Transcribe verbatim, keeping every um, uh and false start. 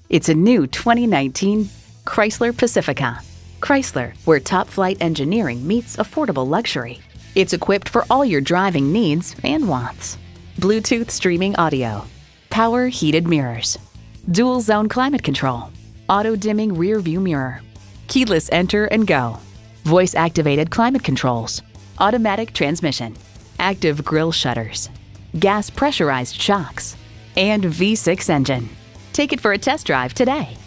It's a new twenty nineteen Chrysler Pacifica. Chrysler, where top-flight engineering meets affordable luxury. It's equipped for all your driving needs and wants. Bluetooth streaming audio, power heated mirrors, dual zone climate control, auto dimming rear view mirror, keyless enter and go, voice activated climate controls, automatic transmission, active grille shutters, gas pressurized shocks, and V six engine. Take it for a test drive today.